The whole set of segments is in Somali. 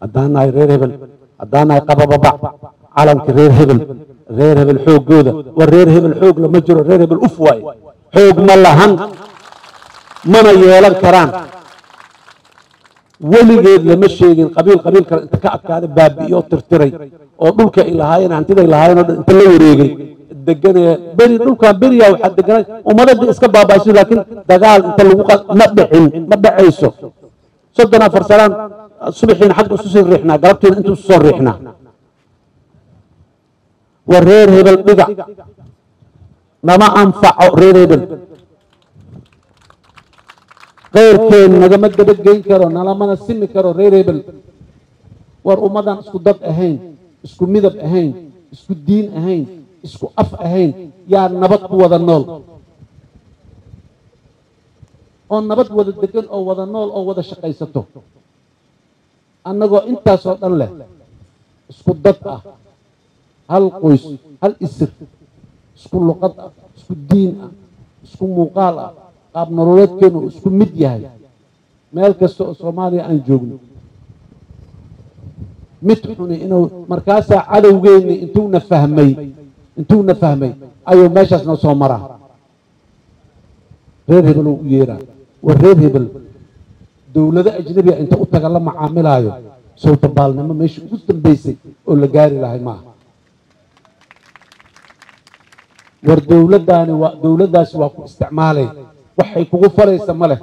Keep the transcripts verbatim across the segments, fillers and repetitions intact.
هدانا رير هبل هدانا قبا بابا عالم كرير هبل رير هبل حوق جودة والرير هبل حوق لما جرى رير هبل أفواي حوق ملهن من يولن كران ولقيت لما الشيء قبيل قبيل انت كأكاد باب يو ترتري ودولك إلى هاي أنا عندي إلى هاي أنت اللي وريجي الدجنة بني دولك بني أو حد دجنة وما ندري إسكاب بابا يصير لكن دجال أنت اللي وقت نبعين نبع عيسو صدنا فرسلان صبحين حد أسوس ريحنا قربتين أنتوا أسوس ريحنا والرير هبل بقع ما أنفع رير هبل غير كين نجمد بدك جين كرو نلما نسمي كرو رير هبل والأمدان اسكو ضد أهين اسكو مذب أهين اسكو الدين أهين اسكو أف أهين يا نبت وذا النول أو نبت وذا الدكان أو وذا النول أو وذا شقيسته أنا جو أنت صوت الله اسكو ضد أه هل قيس هل إسر اسكو لقط اسكو الدين اسكو مقالة قاب نرولات كانوا اسكو مديهاي مالك السوق الصومالي أن جوجني متحوني إنه مركاسة عدو جيني انتو نفهمي انتو نفهمي أيو ماشي اسمه صومرة رير هبل ويرا والرير هبل دولة أجنبية انت أتكلم مع عاملها أيو صوت بالنا ما ماشي قصة بيسي ولا جاري لهاي معه والدولة داني ودولة داس واقو استعمالي وحي كوغو فريسة ماله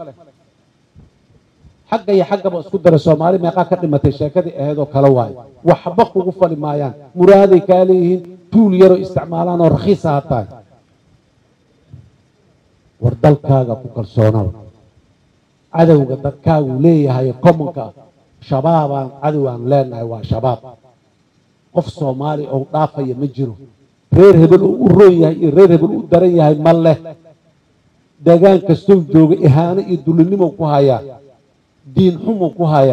حقا يا حقا باسكو در الصومالي ميقا كدمتي شيكدي اهيدو كلا واي وحبا كوغو فلي مايان مرادي كاليهين تول يرو استعمالان ورخيصة هاتاي وردالكاغا كو كالسونال عدوغا دكاغو ليه هاي كومنكا شبابان عدوان لين هاي وا شباب قف صومالي او دافا يمجرو رير هبل ورون ياهي رير هبل ودرن ياهي ماله دغان كستو جوغ اهانه iyo dulinimo ku haya diin xumo ku haya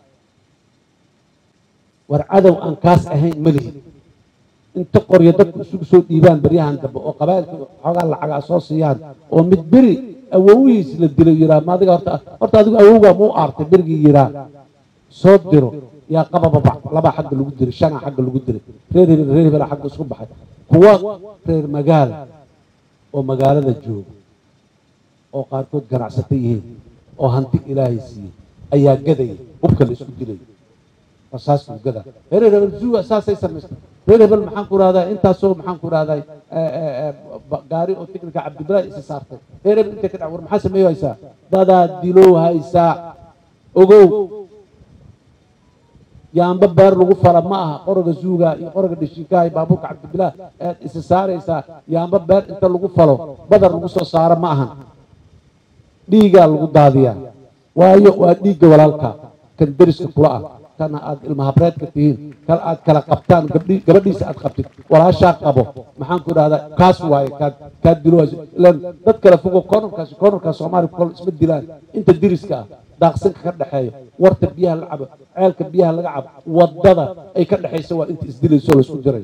war cadow aan kaas ahayn malihi inta qoryo dadku isugu soo dhiibaan bariyahan dambe oo qabaylka xogaa lacaga soo siiyaan oo mid biri awoowiis la dilay yira maadiga horta horta adigu awowga muu aartay birigi yira soo diro yaa qababa laba xaq lagu diray shan xaq lagu diray reer reer reer xaq isku baxay kuwa reer magaal oo magaalada jooga oo qaarkood ganacsatay yihiin oo hanti ilaahay siiyay ayaa gaday hubka la isku dilay asaas u gada reer reer zuwa asaasay sameystay reer reer maxaan ku raadaa intaas oo maxaan ku raaday gaari oo tiknika Cabdibilaahi is saartay reer reer inta ka dhawr maxaa sameeyaysaa dada dilo haysa ogow yaanba beer lagu fala ma aha qoroga suuga iyo qoroga dhishiikaay baabuurka Cabdibilaahi aad is saaraysa yaanba beer inta lagu falo badar lagu soo saaro ma aha dhiiga lagu daadiyaa waayo waa dhiiga walaalka kan dariska kula ah kana aad ilmaha breedka tihiin kal aad kala qabtaan gabdhi gabadhiisa aad qabtid walaasha qabo maxaan ku raada kaas waaye ka ka dilo lan dad kala fogo koonkaas koonka Soomaali kol isma dilaan inta dariska ah daaqsinka ka dhaxeeyo warta biyaha la cabo ceelka biyaha laga cabo wadada ay ka dhaxayso waa inta isdilayso la isku jiray